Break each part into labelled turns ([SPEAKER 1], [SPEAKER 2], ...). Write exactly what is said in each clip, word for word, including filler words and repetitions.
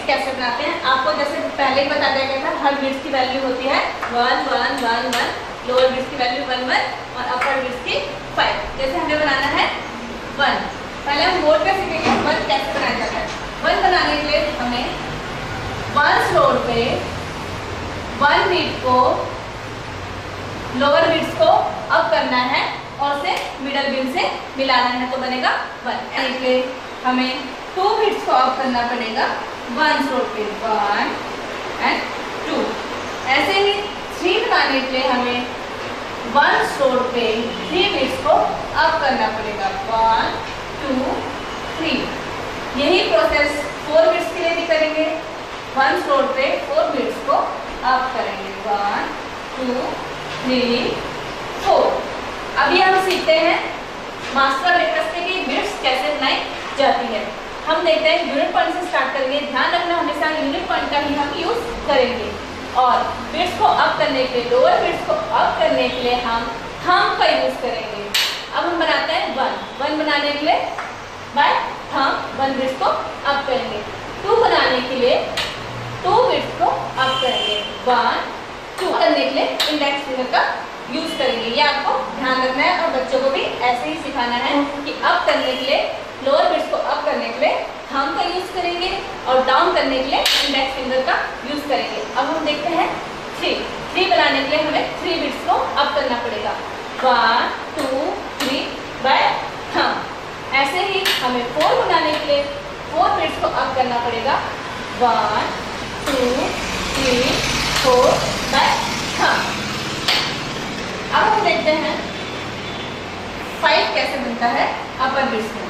[SPEAKER 1] कैसे बनाते हैं, आपको जैसे पहले ही बता दिया गया था, हर बिट्स की वैल्यू होती है one one one one, lower bits की वैल्यू वन वन और अपर बिट्स की फाइव। जैसे हमें बनाना है वन, पहले हम बोर्ड पे सीखेंगे वन कैसे बनाया जाता है। वन बनाने के लिए हमें वन रोड पे वन बिट को लोअर बिट्स को अप करना है और उसे मिडल बिट से मिलाना है, तो बनेगा वन। यानी हमें टू बिट्स को अप करना पड़ेगा वन रोड पे वन एंड टू। ऐसे ही थ्री बनाने के लिए हमें वन रोड पे थ्री बिट्स को अप करना पड़ेगा वन टू थ्री। यही प्रोसेस फोर बिट्स के लिए भी करेंगे, वन रोड पे फोर बिट्स को अप करेंगे वन टू थ्री फोर। अभी हम सीखते हैं मास्टर रेखास्ते की बिट्स कैसे बनाई जाती है। हम देखते हैं यूनिट पॉइंट से स्टार्ट करेंगे। ध्यान रखना हमेशा यूनिट पॉइंट का ही हम यूज करेंगे। और बिट्स को अप करने के लिए, लोअर बिट्स को अप करने के लिए हम थंब का यूज करेंगे। अब हम बनाते हैं वन। वन बनाने के लिए बाय थंब वन बिट्स को अप करेंगे। टू बनाने के लिए टू बिट्स को अप करेंगे वन टू। करने के लिए इंडेक्स फिंगर का यूज करेंगे। ये आपको ध्यान रखना है और बच्चों को भी ऐसे ही सिखाना है कि अप करने के लिए, लोअर बिट्स को अप करने के लिए थंब का यूज करेंगे और डाउन करने के लिए इंडेक्स फिंगर का यूज करेंगे। अब हम देखते हैं थ्री। थ्री बनाने के लिए हमें थ्री बिट्स को अप करना पड़ेगा one two three by thumb. ऐसे ही हमें फोर बनाने के लिए फोर बिट्स को अप करना पड़ेगा one two three four by thumb. अब हम देखते हैं फाइव कैसे बनता है अपर बिट्स में।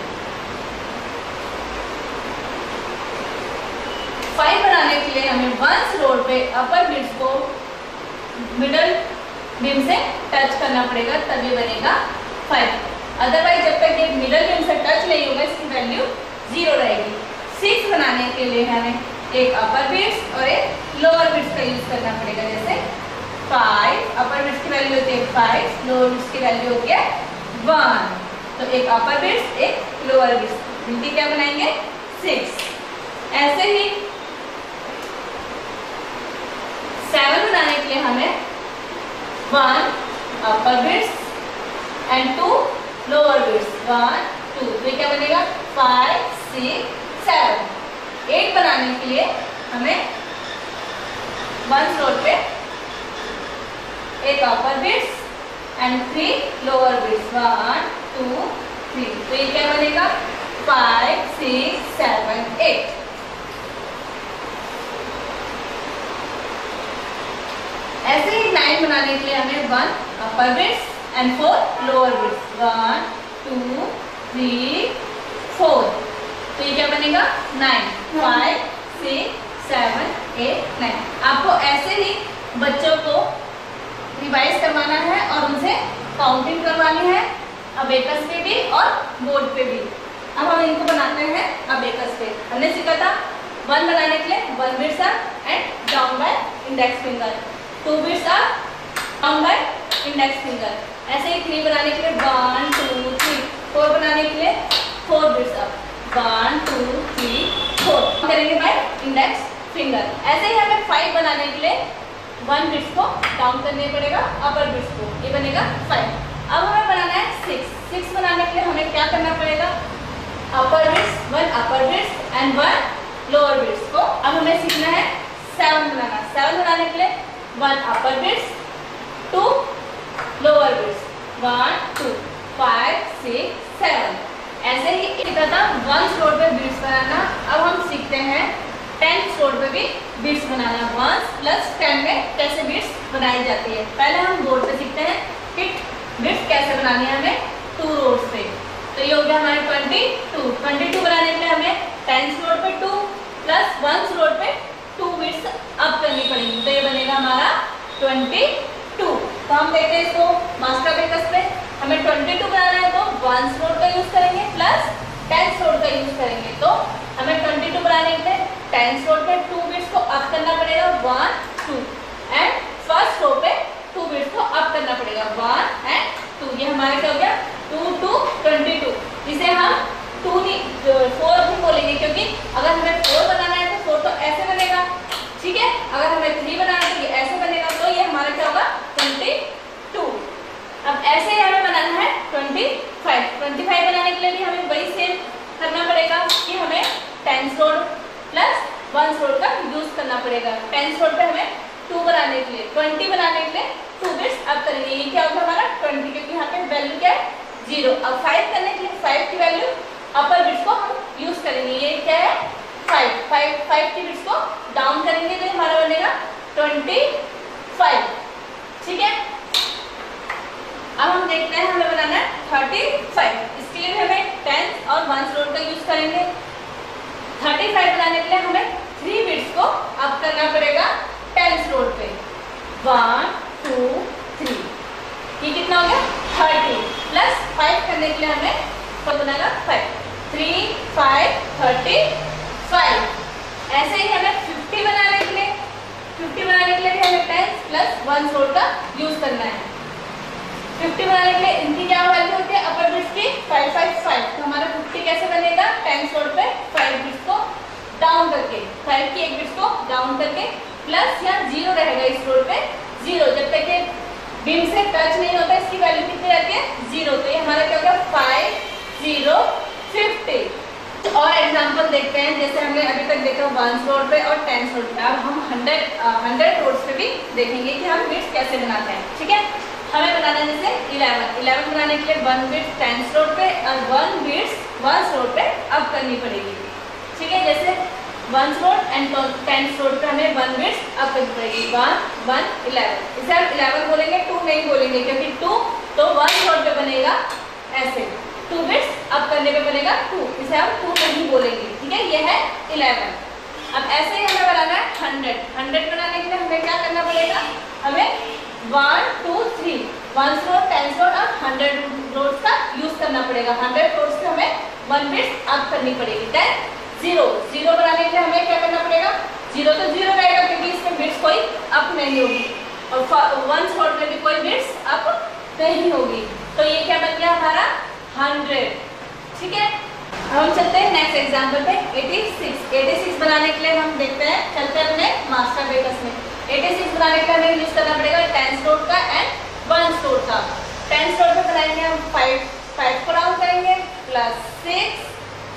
[SPEAKER 1] फाइव बनाने के लिए हमें वंस रोड पे अपर बिट्स को मिडल बिम से टच करना पड़ेगा, तभी बनेगा फाइव। अदरवाइज जब तक ये मिडल बिम से टच नहीं होगा इसकी वैल्यू जीरो रहेगी। सिक्स बनाने के लिए हमें एक अपर बिट्स और एक लोअर बिट्स का यूज करना पड़ेगा। जैसे फाइव, अपर बिट्स की वैल्यू होती है फाइव, लोअर बिट्स की वैल्यू होती है वन। तो एक अपर बिट्स एक लोअर बिट्स, इनकी क्या बनाएंगे सिक्स। ऐसे ही सेवन बनाने के लिए हमें one upper bits and two lower bits one two, तो क्या बनेगा फाइव सिक्स सेवन। एट बनाने के लिए हमें वन रोड पे एक upper bits and three lower bits one two three, तो ये क्या बनेगा फाइव सिक्स सेवन एट। ऐसे ही नाइन बनाने के लिए हमें one upper bits and four lower bits one two three four, तो ये क्या बनेगा nine five six seven eight nine. आपको ऐसे ही बच्चों को रिवाइज करवाना है और उनसे काउंटिंग करवानी है अबेकस पे भी और बोर्ड पे भी। अब हम इनको बनाते हैं अबेकस पे। हमने सीखा था वन बनाने के लिए one beads up and down by index finger, two beads up down by index finger. ऐसे ही थ्री बनाने के लिए वन टू थ्री, फोर बनाने के लिए four beads up one two three four करेंगे बाय इंडेक्स फिंगर। ऐसे ही हमें फाइव बनाने के लिए वन बिट्स को डाउन करने पड़ेगा अपर बिट्स को, ये बनेगा फाइव। अब हमें बनाना है सिक्स। सिक्स बनाने के लिए हमें क्या करना पड़ेगा upper beads, one upper bits and one lower bits को। अब हमें सीखना है सेवन बनाना। सेवन बनाने के लिए one upper beads two lower bits one two five six seven. ऐसे ही इसी तरह वन रोड पे बिट्स बनाना। अब हम सीखते हैं टेंथ रोड पे भी बिट्स बनाना। वन प्लस टेन में कैसे बिट्स बनाई जाती है। पहले हम बोर्ड पे सीखते हैं कि बिट्स कैसे बनानी है हमें टू रोड्स पे। तो ये हो गया हमारे ट्वेंटी टू। ट्वेंटी टू बनाने के लिए हमें टेंथ रोड पे टू प्लस वन रोड पे टू बिट्स अप करनी पड़ेगी, तो ये बनेगा हमारा ट्वेंटी टू। तो हम देखते हैं इसको मास्टर बेकस पे। हमें ट्वेंटी टू बनाना है तो वन रोड का यूज करेंगे प्लस टेंथ रोड का यूज करेंगे। तो हमें ट्वेंटी टू बनाने के लिए टेंथ रोड पे टू बिट्स को अप करना पड़ेगा one two and first row पे टू बिट्स को अप करना पड़ेगा वन एंड टू। ये हमारा क्या हो गया टू टू ट्वेंटी टू। इसे हम टू नहीं फोर भी बोलेंगे, क्योंकि अगर हमें फोर बनाना है तो फोर तो ऐसे ही हमें बनाना है ट्वेंटी फाइव। ट्वेंटी फाइव बनाने के लिए भी हमें वही सेम करना पड़ेगा कि हमें tens rod plus ones rod का यूज करना पड़ेगा। टेंस रोड पे हमें टू बनाने के लिए, ट्वेंटी बनाने के लिए टू बिट्स अब करेंगे। ये क्या होगा हमारा ट्वेंटी, क्योंकि यहाँ पे वैल्यू क्या है जीरो। अब फाइव करने के लिए फाइव की वैल्यू अपर बिट्स को हम यूज करेंगे। ये क्या है फाइव, फाइव फाइव की बिट्स को डाउन करेंगे तो हमारा बनेगा ट्वेंटी फाइव। ठीक है, अब हम देखते हैं हमें बनाना है थर्टी फाइव। इसके लिए हमें टेंस और वंस रोड का यूज करेंगे। थर्टी फाइव बनाने के लिए हमें थ्री बिट्स को अब करना पड़ेगा टेंस रोड पे। वन टू थ्री, ये कितना हो गया थर्टी, प्लस फाइव करने के लिए हमें कौन बनेगा five, three five thirty five. ऐसे ही हमें फिफ्टी बनाने के लिए, फिफ्टी बनाने के लिए भी हमें टेंस प्लस वंस रोड का यूज करना है। फिफ्टी बनाने के लिए इनकी क्या वैल्यू होती है अपर बिट्स की फाइव फाइव फाइव। तो हमारा फिफ्टी कैसे बनेगा टेंस रोड पे फाइव बिट्स को डाउन करके, फाइव की एक बिट्स को डाउन करके, प्लस यहाँ जीरो रहेगा इस रोड पे जीरो, जब तक ये बीम से टच नहीं होता इसकी वैल्यू कितनी रहती है जीरो। तो ये हमारा क्या होगा फाइव जीरो फिफ्टी। और एग्जांपल देखते हैं, जैसे हमने अभी तक देखा वंस रोड पे और टेंस रोड पे, अब हम हंड्रेड हंड्रेड रोड्स पे भी देखेंगे कि हम बिट्स कैसे बनाते हैं। ठीक है, हमें बनाना है जैसे इलेवन, इलेवन बनाने के लिए वन बिट्स टेंस रोड पे और वन बिट्स वंस रोड पे अब करनी पड़ेगी। ठीक है, जैसे ones rod and tens rod पे हमें वन बिट्स अब करनी पड़ेगी। वन वन इलेवन, इसे हम इलेवन बोलेंगे, टू नहीं बोलेंगे, क्योंकि टू तो वंस रोड पे बनेगा ऐसे, टू बिट्स अब करने पे बनेगा टू, इसे हम टू नहीं बोलेंगे। ठीक है, ये है इलेवन। अब ऐसे ही हमें बनाना है हंड्रेड। हंड्रेड बनाने के लिए हमें क्या करना पड़ेगा, हमें one two three ones rod tens rod और हंड्रेड रोड्स का यूज करना पड़ेगा। हंड्रेड रोड्स पे हमें वन बिट्स अब करनी पड़ेगी। देन जीरो, जीरो बनाने के लिए हमें क्या करना पड़ेगा, जीरो तो जीरो रहेगा क्योंकि इसमें बिट्स कोई अप नहीं होगी, और वंस रोड में भी कोई बिट्स अप नहीं होगी। तो ये क्या बन गया हमारा हंड्रेड। ठीक है, अब हम चलते हैं नेक्स्ट एग्जांपल पे एटी सिक्स। एटी सिक्स बनाने के लिए हम देखते हैं, चलते हैं अपने मास्टर बेकस में। एटी सिक्स बनाने के लिए हमें यूज करना पड़ेगा टेंस रोड का एंड वंस रोड का। टेंस रोड पे बनाएंगे हम फाइव, फाइव को डाउन करेंगे, प्लस सिक्स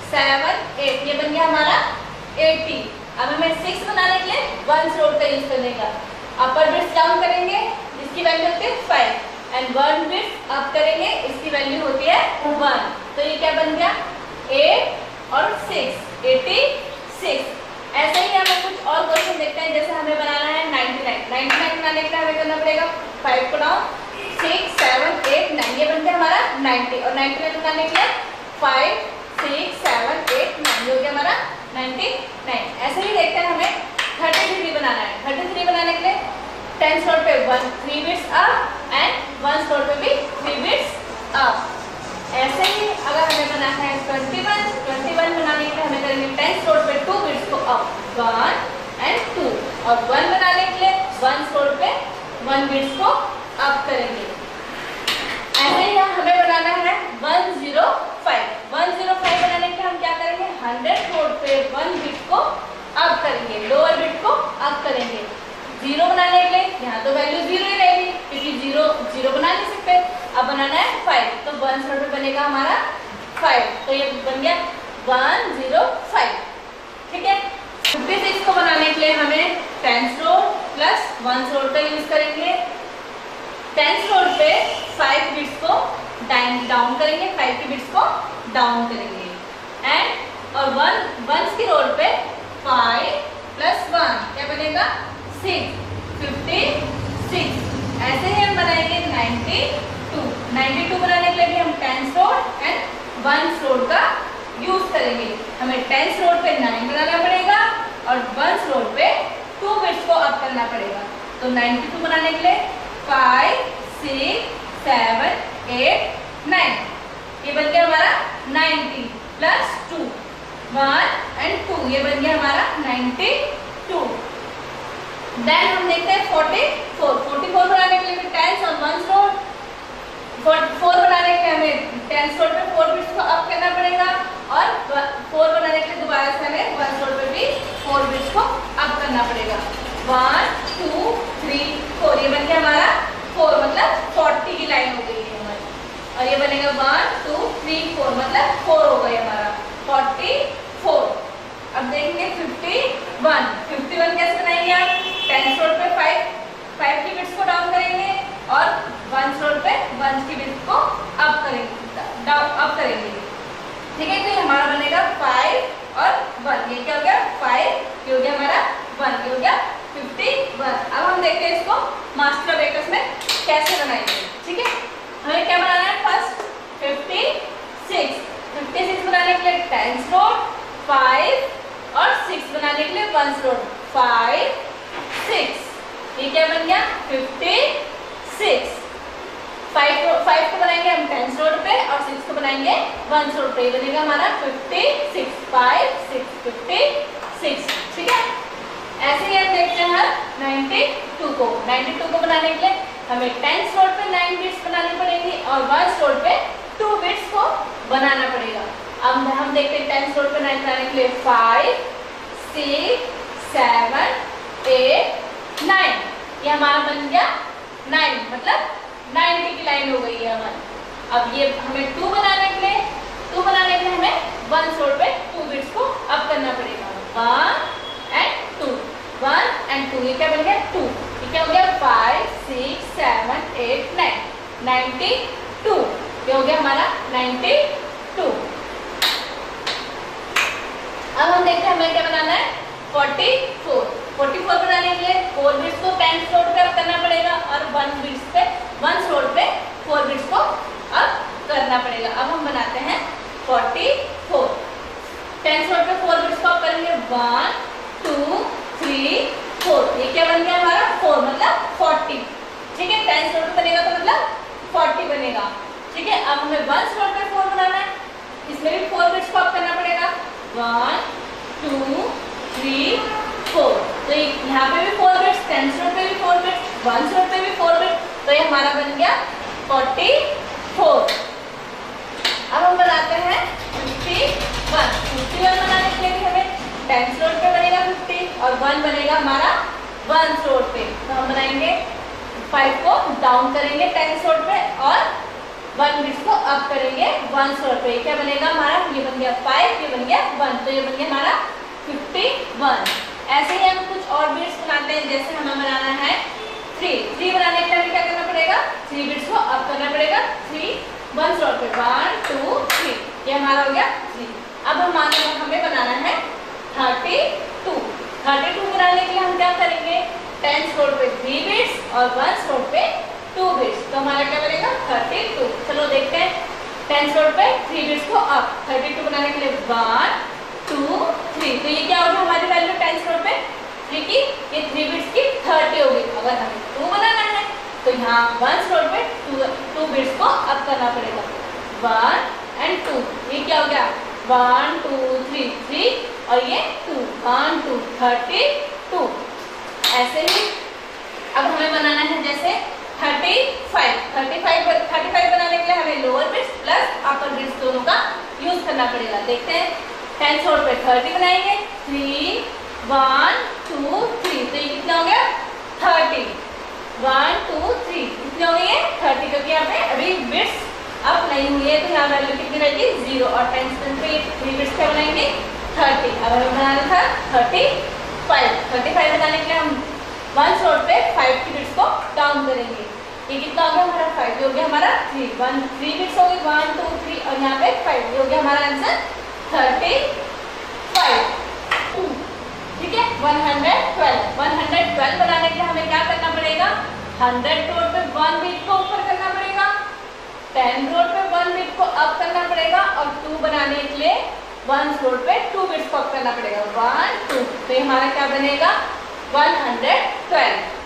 [SPEAKER 1] सेवन एट, ये बन गया हमारा एटी। अब हमें सिक्स बनाने के लिए वंस रोड का यूज करने का, अपर बिट्स डाउन करेंगे, इसकी वैल्यू होती है five, and one beads up करेंगे, इसकी वैल्यू होती है वन। तो ये क्या बन गया एट और सिक्स, एटी सिक्स। ऐसे ही हमें कुछ और क्वेश्चन देखते हैं, जैसे हमें बनाना है नाइन्टी नाइन। नाइन्टी नाइन बनाने के लिए हमें करना पड़ेगा फाइव को down, six seven eight nine, ये बन गया हमारा नाइन्टी। और नाइन्टी नाइन बनाने के लिए five six seven eight nine, हो गया हमारा नाइन्टी नाइन। ऐसे ही देखते हैं हमें थर्टी थ्री बनाना है। थर्टी थ्री बनाने के लिए टेंस रोड पे one three beads up and ones rod पे भी थ्री बिट्स अप। ऐसे ही अगर हमें बनाना है ट्वेंटी वन, ट्वेंटी वन बनाने के लिए हमें करेंगे टेंस रोड पे टू बिट्स को अप, वन एंड टू, और वन बनाने के लिए वंस रोड पे वन बिट्स को अप करेंगे। ऐसे ही हमें बनाना है one zero five. One zero five बनाने के लिए हम क्या करेंगे, हंड्रेड रोड पे वन बिट को अप करेंगे, लोअर बिट को अप करेंगे। जीरो बनाने के लिए यहाँ तो वैल्यू जीरो ही रहेगी क्योंकि जीरो जीरो बना नहीं सकते। अब बनाना है फाइव, तो वन रोड पे बनेगा हमारा फाइव, तो ये बन गया वन जीरो फाइव। ठीक है, फिफ्टी सिक्स को बनाने के लिए हमें tens rod plus ones rod का यूज करेंगे। टेंस रोड पे फाइव बिट्स को डाउन करेंगे, फाइव की बिट्स को डाउन करेंगे, एंड और वन वंस की रोड पे फाइव प्लस वन क्या बनेगा सिक्स, फिफ्टी सिक्स। ऐसे ही हम बनाएंगे नाइन्टी टू। नाइन्टी टू बनाने के लिए भी हम tens rod and ones rod का यूज करेंगे। हमें टेंस रोड पे नाइन बनाना पड़ेगा और वंस रोड पे टू बिट्स को अप करना पड़ेगा। तो नाइन्टी टू बनाने के लिए five six seven eight nine, ये बन गया हमारा ninety plus two, one and two, ये बन गया हमारा नाइन्टी टू। देन हम देखते हैं फोर्टी फोर। फोर्टी फोर बनाने के लिए भी टेंस और वंस रोड, फोर बनाने के लिए हमें टेंस रोड पे फोर बिट्स को अप करना पड़ेगा, और फोर बनाने के लिए दोबारा से हमें वंस रोड पे भी फोर बिट्स को अप करना पड़ेगा। वन टू थ्री फोर, ये बन गया हमारा फोर, मतलब फोर्टी की लाइन हो गई है। और ये बनेगा वन टू थ्री फोर, मतलब फोर हो गई हमारा फोर्टी फोर। अब देखेंगे फिफ्टी वन। फिफ्टी वन कैसे बनाएंगे आप? टेंस रोड पे फाइव फाइव की बिट्स को डाउन करेंगे और वंस रोड पे वंस की बिट्स को अप करेंगे, डाउन अप करेंगे। ठीक है, तो ये हमारा बनेगा फाइव और वन। ये क्या हो गया? फाइव, ये हो गया हमारा वन, ये हो गया फिफ्टी वन। अब हम देखते हैं इसको मास्टर बेकर्स में कैसे बनाएंगे। ठीक है, हमें क्या बनाना है? First fifty six. Fifty six बनाने के लिए टेंस रोड फाइव और सिक्स बनाने के लिए वंस रोड फाइव सिक्स। ये क्या बन गया? Fifty six. फाइव फाइव को बनाएंगे हम टेंस रोड पे और सिक्स को बनाएंगे वंस रोड पे, बनेगा हमारा fifty six. Five six fifty six. ठीक है, ऐसे ही हम देखते हैं नाइन्टी टू को। नाइन्टी टू को बनाने के लिए हमें टेंस रोड पे नाइन बिट्स बनानी पड़ेगी और वंस रोड पे टू बिट्स को बनाना पड़ेगा। अब हम देखते हैं टेंस रोड पे नाइन बनाने के लिए five six seven eight nine. ये हमारा बन गया नाइन, मतलब नाइन्टी की लाइन हो गई है हमारी। अब ये हमें टू बनाने के लिए टू बनाने के लिए हमें वंस रोड पे टू बिट्स को अप करना पड़ेगा, one and two, one and two. ये क्या बन गया? टू। ये क्या हो गया? Five six seven eight nine, ninety two. ये हो गया हमारा नाइन्टी टू। अब हम देखते हैं हमें क्या बनाना है? Forty four. फोर्टी फोर बनाने के लिए फोर बिट्स को टेंस रोड पे अप करना पड़ेगा और वन बिट्स पे वंस रोड पे फोर बिट्स को अप करना पड़ेगा। अब हम बनाते हैं फोर्टी फोर। टेंस रोड पे फोर बिट्स को अप करेंगे, वन टू थ्री फोर। ये क्या बन गया हमारा? फोर, मतलब फोर्टी। ठीक है, टेंस रोड पे बनेगा तो मतलब फोर्टी बनेगा। ठीक है, अब हमें वंस रोड पे फोर बनाना है, इसमें भी फोर बिट्स को अप करना पड़ेगा, वन टू थ्री फोर। तो यहाँ पे भी फोर बिट्स, टेंस रोड पे भी फोर बिट्स, वंस रोड पे भी फोर बिट्स, तो ये हमारा बन गया फोर्टी फोर। अब हम बनाते हैं फिफ्टी वन। फिफ्टी वन बनाने के लिए भी हमें टेंस रोड पे बनेगा फिफ्टी और वन बनेगा हमारा वंस रोड पे। तो हम बनाएंगे फाइव को डाउन करेंगे टेंस रोड पे और वन बिट्स को अप करेंगे वंस रोड पे। क्या बनेगा हमारा? ये बन गया फाइव, ये बन गया वन, तो ये बन गया हमारा फिफ्टी वन। ऐसे ही हम कुछ और बिट्स बनाते हैं, जैसे हमें बनाना है थ्री। थ्री बनाने के लिए हमें क्या करना पड़ेगा? थ्री बिट्स को अप करना पड़ेगा थ्री वंस रोड पे, वन टू थ्री। ये हमारा हो गया थ्री। अब हम आगे हमें बनाना है थर्टी टू। थर्टी टू बनाने के लिए हम क्या करेंगे? टेंस रोड पे थ्री बिट्स और वंस रोड पे टू बिट्स, तो हमारा क्या बनेगा? Thirty two. चलो देखते हैं। टेंस रोड पे थ्री बिट्स को अप, थर्टी टू बनाने के लिए वन टू थ्री। तो ये क्या होगा हमारी वैल्यू टेंस रोड पे? थ्री की, ये थ्री बिट्स की थर्टी होगी। अगर हमें टू बनाना है तो यहाँ वंस रोड पे टू टू बिट्स को अप करना पड़ेगा, वन एंड टू। ये क्या हो गया? वन टू थ्री थ्री और ये two, one two thirty two. ऐसे ही अब हमें बनाना है जैसे thirty five. Thirty five thirty five बनाने के लिए हमें lower beads plus upper beads दोनों का यूज करना पड़ेगा। देखते हैं, टेंस रोड पे थर्टी बनाएंगे, थ्री वन टू थ्री, तो ये कितना हो गया? थर्टी। वन टू थ्री कितने हो गई है? थर्टी, क्योंकि यहाँ पे अभी बिट्स अप नहीं हुई है तो यहाँ वैल्यू कितनी रहेगी? जीरो। और टेंस पे थ्री बिट्स क्या बनाएंगे? थर्टी। अब हमें बनाना था थर्टी फाइव। थर्टी फाइव बनाने के लिए हम वंस रोड पे फाइव की बिट्स को डाउन करेंगे। ये कितना हो गया हमारा? फाइव। हो गया हमारा थ्री, वन थ्री बिट्स हो गई, वन टू थ्री और यहाँ पे फाइव। हो गया हमारा आंसर थर्टी फाइव। ठीक है, one hundred twelve. One hundred twelve बनाने के लिए हमें क्या करना पड़ेगा? हंड्रेड रोड पे वन बिट को ऊपर करना पड़ेगा, टेन रोड पे वन बिट को अप करना पड़ेगा और टू बनाने के लिए वंस रोड पे टू बिट्स को अप करना पड़ेगा, वन टू। तो हमारा क्या बनेगा? One hundred twelve.